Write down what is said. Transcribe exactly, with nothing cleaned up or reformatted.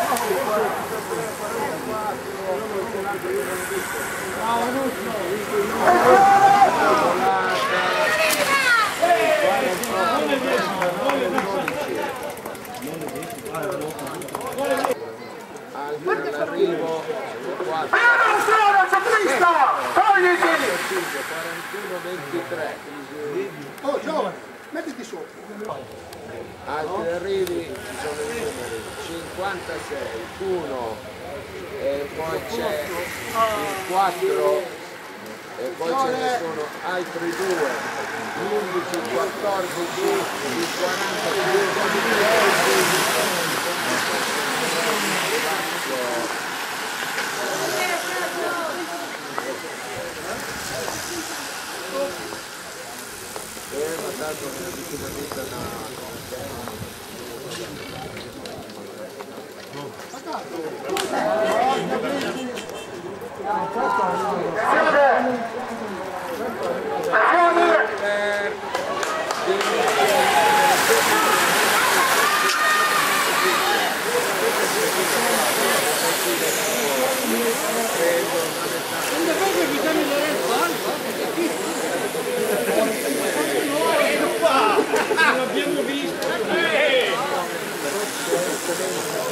All'arrivo quarantuno ventitré. Oh giovane, mettiti sopra. Altri arrivi ci sono i numeri cinquantasei, uno, e poi c'è il quattro e poi ce ne sono altri due, l'undici, il quattordici, il Eh, ma tanto non è vicino L'abbiamo visto!